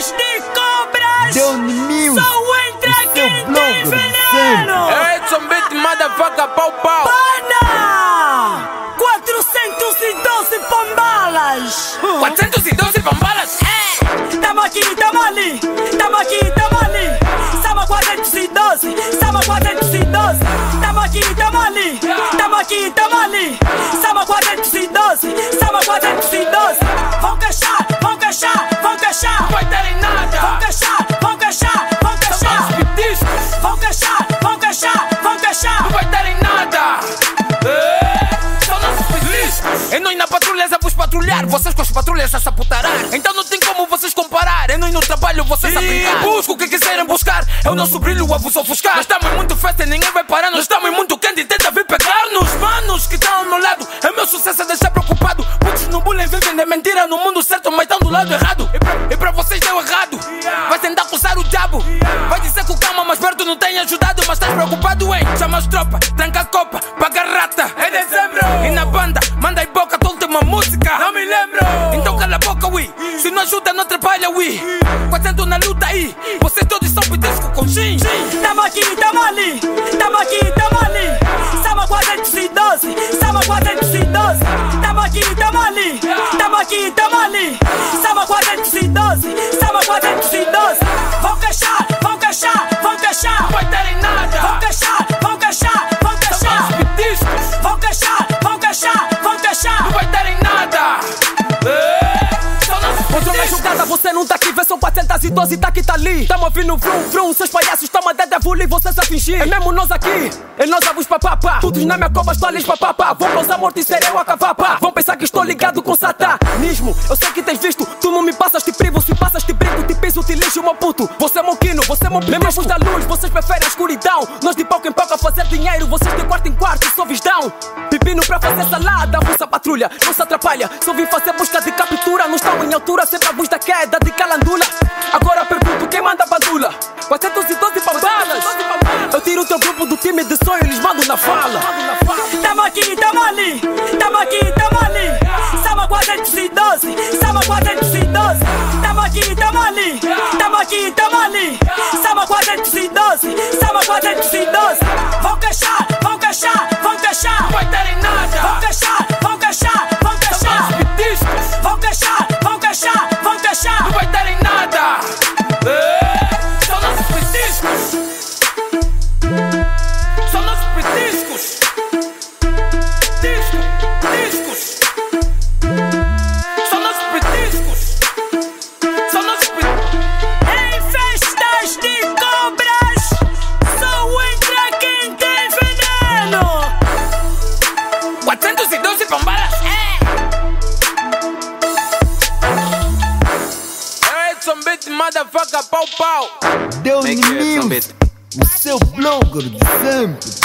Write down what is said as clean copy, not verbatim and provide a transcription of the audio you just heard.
festas de cobras. Deu mil. Só entra quem tem veneno. Edson Beat, motherfucker, pau pau. Pana! 412 pombalas. 412 bombalas. Tamo aqui, tamo ali. Tamo aqui, tamo ali. Sama 412. Sama 412. Tamo aqui, tamo ali. Tamo aqui, tamo ali. Sama 412. Sama 412. Vão caixar, vão caixar, vão caixar. Não vai dar em nada. Vão caixar, vão caixar, vão caixar. Vão caixar, vão caixar, vão caixar. Não vai dar em nada. São nossos pediscos. É nós na patrulha a vos patrulhar. Vocês com as patrulhas a sabotarar. Então não tem como vocês comparar. É nós no trabalho, vocês a brincar. Busco o que quiserem buscar. É o nosso brilho a vos ofuscar. Nós estamos em muito festa e ninguém vai parar. Nós estamos em muito quente e tenta vir pegar-nos. Manos que estão ao meu lado. É meu sucesso a deixar preocupado. Muitos no bullying vivem de mentira no mundo certo, mas estão do lado errado. E pra vocês deu errado. Vai tentar acusar o diabo. Vai dizer que o calma mais perto não tem ajudado. Mas estás preocupado, hein? Chama as tropas, tranca a copa, paga a rata. É dezembro. E na banda, manda aí boca tua última música. Não me lembro. Então cala a boca, ui. Se não ajuda, não atrapalha, ui. 400 na luta aí. Vocês todos são pedisco com gin. Tamo aqui, tamo ali. Tamo aqui, tamo ali. Sama 412. Sama 412. Tamo aqui, tamo ali. Tamo aqui, tamo ali. Sama 412. Sama 412. Vão caixar, vão caixar, vão caixar. Não vai dar em nada. Vão caixar, vão caixar, vão caixar. Vão caixar, vão caixar, vão caixar. Não vai dar em nada. São nossos Outra pediscos. jogada, você não tá aqui, vê são 412, tá aqui, tá ali. Tamo ouvindo vrum, vrum, seus palhaços tão a devil e vocês a fingir. É mesmo nós aqui, é nós a vos papapá. Todos na minha cova, estou ali papapá. Vão causar morte e serei eu a cavapa. Vão pensar que estou ligado com satanismo. Eu sei que tens visto, tu não me passas, te privo. Se passas, te brinco, te piso, te lixo, meu puto. Você é moquino, você é meu mesmo da luz, vocês preferem a escuridão. Nós de palco em palco a fazer dinheiro, vocês de quarto em quarto, só visdão. Pepino pra fazer salada, russa patrulha, não se atrapalha. Só vim fazer busca de captura, não estão em altura, sempre a luz da queda de calandula. Agora pergunto quem manda a bandula. 412 bombalas. Eu tiro o teu grupo do time de sonho e eles mandam na fala. Tamo aqui, tamo ali. Tamo aqui, tamo ali. Sama 412. Sama 412. Tamo aqui, tamo ali. Tamo aqui, tamo ali. Sama 412. Sama 412. Vão caixar, vão caixar, vão caixar. Não vai dar em nada. Vão caixar, vão caixar, vão caixar. Vão caixar, vão caixar, vão caixar. Não vai dar em nada. São nossos pediscos. São nossos pediscos. Discos. São nossos pediscos. São nossos pediscos. Em festas de cobras, só entra quem tem veneno. 412 bombalas. Edson Beat, motherfucker, pau pau. Deu Make it, mil. Edson Beat. O seu blogger de sempre.